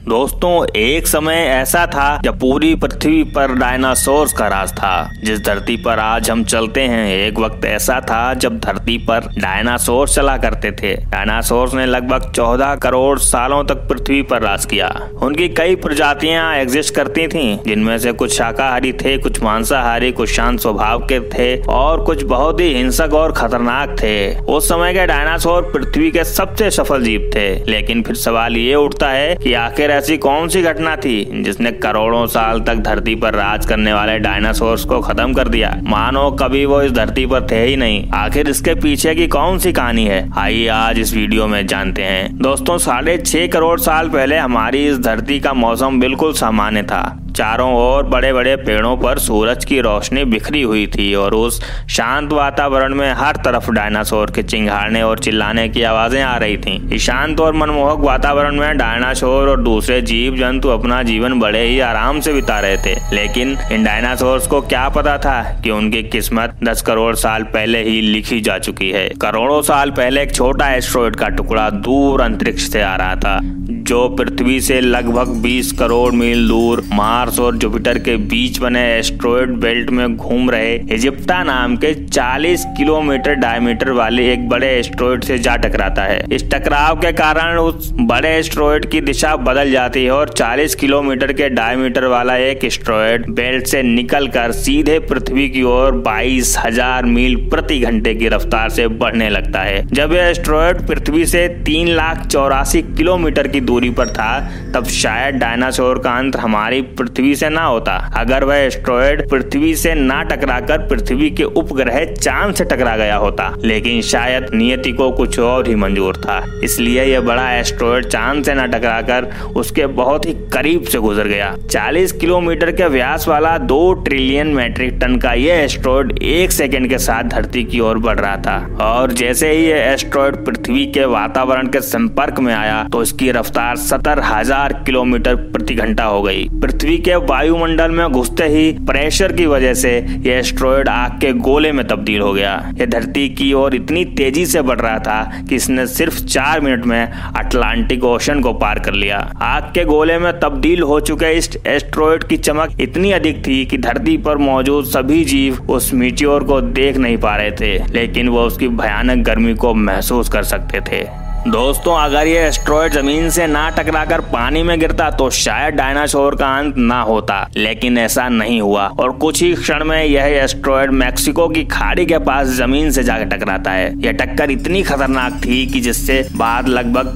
दोस्तों, एक समय ऐसा था जब पूरी पृथ्वी पर डायनासोर्स का राज था। जिस धरती पर आज हम चलते हैं, एक वक्त ऐसा था जब धरती पर डायनासोर्स चला करते थे। डायनासोर्स ने लगभग 14 करोड़ सालों तक पृथ्वी पर राज किया। उनकी कई प्रजातियां एग्जिस्ट करती थीं, जिनमें से कुछ शाकाहारी थे, कुछ मांसाहारी, कुछ शांत स्वभाव के थे और कुछ बहुत ही हिंसक और खतरनाक थे। उस समय के डायनासोर पृथ्वी के सबसे सफल जीव थे। लेकिन फिर सवाल ये उठता है कि आखिर ऐसी कौन सी घटना थी जिसने करोड़ों साल तक धरती पर राज करने वाले डायनासोर्स को खत्म कर दिया, मानो कभी वो इस धरती पर थे ही नहीं। आखिर इसके पीछे की कौन सी कहानी है, आइए आज इस वीडियो में जानते हैं। दोस्तों, 6.5 करोड़ साल पहले हमारी इस धरती का मौसम बिल्कुल सामान्य था। चारों ओर बड़े बड़े पेड़ों पर सूरज की रोशनी बिखरी हुई थी और उस शांत वातावरण में हर तरफ डायनासोर के चिंघाड़ने और चिल्लाने की आवाजें आ रही थीं। इस शांत और मनमोहक वातावरण में डायनासोर और दूसरे जीव जंतु अपना जीवन बड़े ही आराम से बिता रहे थे। लेकिन इन डायनासोर्स को क्या पता था कि उनकी किस्मत 10 करोड़ साल पहले ही लिखी जा चुकी है। करोड़ों साल पहले एक छोटा एस्टेरॉयड का टुकड़ा दूर अंतरिक्ष से आ रहा था, जो पृथ्वी से लगभग 20 करोड़ मील दूर मार्स और जुपिटर के बीच बने एस्टेरॉयड बेल्ट में घूम रहे इजिप्टा नाम के 40 किलोमीटर डायमीटर वाले एक बड़े एस्टेरॉयड से जा टकराता है। इस टकराव के कारण उस बड़े एस्टेरॉयड की दिशा बदल जाती है और 40 किलोमीटर के डायमीटर वाला एक एस्टेरॉयड बेल्ट से निकलकर सीधे पृथ्वी की ओर 22,000 मील प्रति घंटे की रफ्तार से बढ़ने लगता है। जब यह एस्टेरॉयड पृथ्वी से 3,84,000 किलोमीटर की दूरी पर था, तब शायद डायनासोर का अंत हमारी पृथ्वी से ना होता। अगर वह एस्टेरॉयड पृथ्वी से ना टकराकर पृथ्वी के उपग्रह चांद से टकरा गया होता, लेकिन शायद नियति को कुछ और ही मंजूर था। इसलिए यह बड़ा एस्टेरॉयड चांद से ना टकराकर उसके बहुत ही करीब से गुजर गया। 40 किलोमीटर के व्यास वाला 2 ट्रिलियन मीट्रिक टन का यह एस्टेरॉयड 1 सेकंड के साथ धरती की ओर बढ़ रहा था और जैसे ही यह एस्टेरॉयड पृथ्वी के वातावरण के संपर्क में आया तो इसकी रफ्तार 70,000 किलोमीटर प्रति घंटा हो गई। पृथ्वी के वायुमंडल में घुसते ही प्रेशर की वजह से यह एस्टेरॉयड आग के गोले में तब्दील हो गया। यह धरती की ओर इतनी तेजी से बढ़ रहा था कि इसने सिर्फ 4 मिनट में अटलांटिक ओशन को पार कर लिया। आग के गोले में तब्दील हो चुके इस एस्टेरॉयड की चमक इतनी अधिक थी कि धरती पर मौजूद सभी जीव उस मीटियोर को देख नहीं पा रहे थे, लेकिन वो उसकी भयानक गर्मी को महसूस कर सकते थे। दोस्तों, अगर ये एस्टेरॉयड जमीन से ना टकराकर पानी में गिरता तो शायद डायनासोर का अंत ना होता, लेकिन ऐसा नहीं हुआ और कुछ ही क्षण में यह एस्टेरॉयड मैक्सिको की खाड़ी के पास जमीन से जाकर टकराता है। यह टक्कर इतनी खतरनाक थी कि जिससे बाद लगभग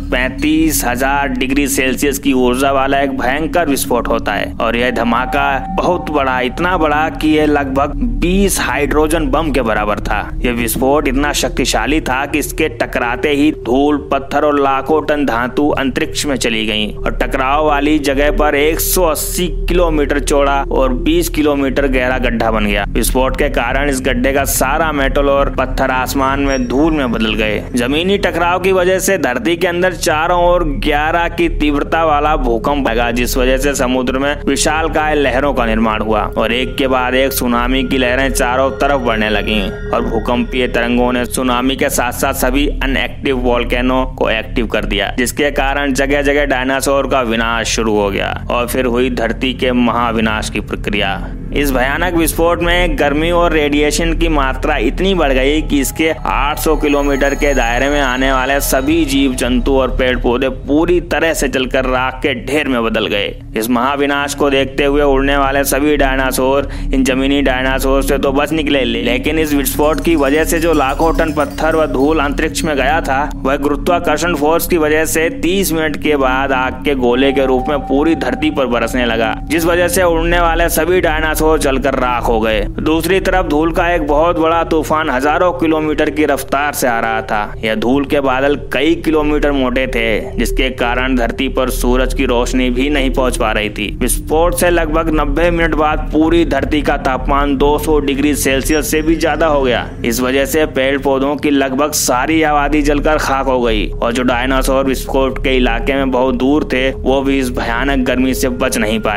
35,000 डिग्री सेल्सियस की ऊर्जा वाला एक भयंकर विस्फोट होता है और यह धमाका बहुत बड़ा, इतना बड़ा कि यह लगभग 20 हाइड्रोजन बम के बराबर था। यह विस्फोट इतना शक्तिशाली था कि इसके टकराते ही धूल, पत्थर और लाखों टन धातु अंतरिक्ष में चली गईं और टकराव वाली जगह पर 180 किलोमीटर चौड़ा और 20 किलोमीटर गहरा गड्ढा बन गया। विस्फोट के कारण इस गड्ढे का सारा मेटल और पत्थर आसमान में धूल में बदल गए। जमीनी टकराव की वजह से धरती के अंदर चारों ओर 11 की तीव्रता वाला भूकंप लगा, जिस वजह से समुद्र में विशालकाय लहरों का निर्माण हुआ और एक के बाद एक सुनामी की लहरें चारों तरफ बढ़ने लगी और भूकंपीय तरंगों ने सुनामी के साथ साथ सभी अनएक्टिव वोल्केनो को एक्टिव कर दिया, जिसके कारण जगह जगह डायनासोर का विनाश शुरू हो गया और फिर हुई धरती के महाविनाश की प्रक्रिया। इस भयानक विस्फोट में गर्मी और रेडिएशन की मात्रा इतनी बढ़ गई कि इसके 800 किलोमीटर के दायरे में आने वाले सभी जीव जंतु और पेड़ पौधे पूरी तरह से जलकर राख के ढेर में बदल गए। इस महाविनाश को देखते हुए उड़ने वाले सभी डायनासोर इन जमीनी डायनासोर से तो बच निकले, लेकिन इस विस्फोट की वजह से जो लाखों टन पत्थर व धूल अंतरिक्ष में गया था, वह गुरुत्वाकर्षण फोर्स की वजह से 30 मिनट के बाद आग के गोले के रूप में पूरी धरती पर बरसने लगा, जिस वजह से उड़ने वाले सभी डायनासोर जलकर राख हो गए। दूसरी तरफ धूल का एक बहुत बड़ा तूफान हजारों किलोमीटर की रफ्तार से आ रहा था। यह धूल के बादल कई किलोमीटर मोटे थे, जिसके कारण धरती पर सूरज की रोशनी भी नहीं पहुंच पा रही थी। विस्फोट से लगभग 90 मिनट बाद पूरी धरती का तापमान 200 डिग्री सेल्सियस से भी ज्यादा हो गया। इस वजह से पेड़ पौधों की लगभग सारी आबादी जलकर खाक हो गई और जो डायनासोर विस्फोट के इलाके में बहुत दूर थे, वो भी इस भयानक गर्मी से बच नहीं पाए।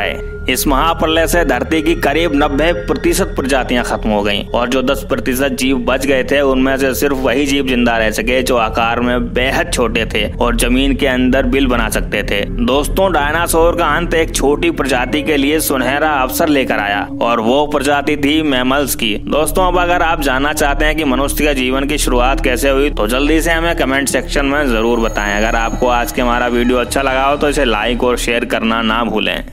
इस महाप्रलय से धरती की करीब 90% प्रजातियां खत्म हो गईं और जो 10% जीव बच गए थे उनमें से सिर्फ वही जीव जिंदा रह सके जो आकार में बेहद छोटे थे और जमीन के अंदर बिल बना सकते थे। दोस्तों, डायनासोर का अंत एक छोटी प्रजाति के लिए सुनहरा अवसर लेकर आया और वो प्रजाति थी मैमल्स की। दोस्तों, अब अगर आप जानना चाहते हैं कि मनुष्य का जीवन की शुरुआत कैसे हुई तो जल्दी से हमें कमेंट सेक्शन में जरूर बताएं। अगर आपको आज के हमारा वीडियो अच्छा लगा हो तो इसे लाइक और शेयर करना ना भूलें।